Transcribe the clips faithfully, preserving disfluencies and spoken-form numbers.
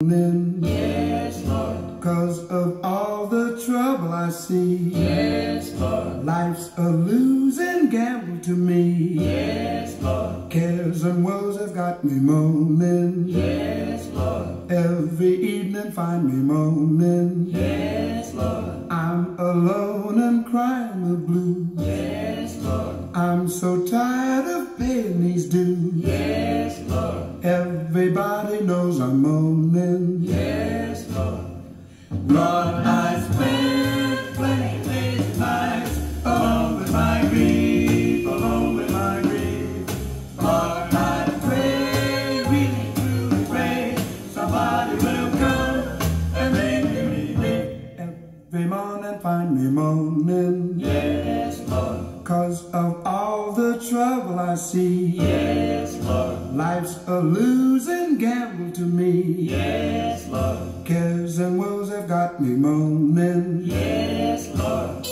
Yes, Lord. 'Cause of all the trouble I see. Yes, Lord. Life's a losing gamble to me. Yes, Lord. Cares and woes have got me moaning. Yes, Lord. Every evening find me moaning. Yes, Lord. I'm alone and crying the blues. Yes, Lord. I'm so tired of paying these dues. Yes, Lord. Everybody knows I'm moaning. Yes, Lord. Lord, I spend plenty days and nights alone with my grief, alone with my grief. Lord, I pray, really, truly pray, somebody will come and make me relief. Every morning find me moaning. Yes, Lord. 'Cause of all the trouble I see. Yes, Lord. Life's a losing gamble to me. Yes, Lord. Cares and woes have got me moaning. Yes, Lord.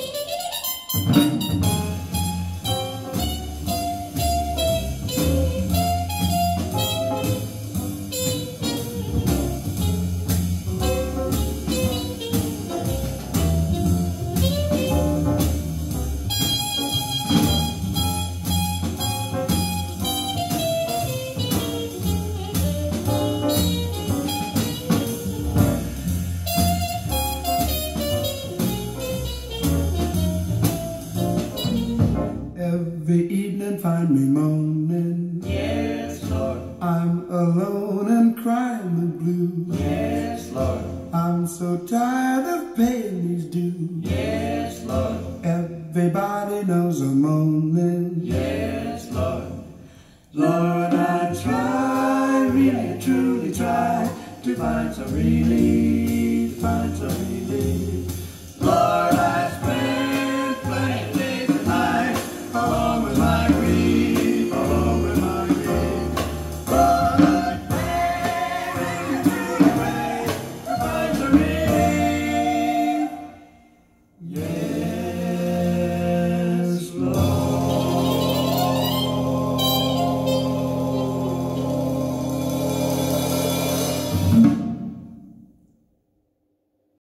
Every evening find me moaning. Yes, Lord. I'm alone and crying the blues. Yes, Lord. I'm so tired of paying these dues. Yes, Lord. Everybody knows I'm moaning. Yes, Lord. Lord, I try, really, truly try to find some relief, find some relief. Lord,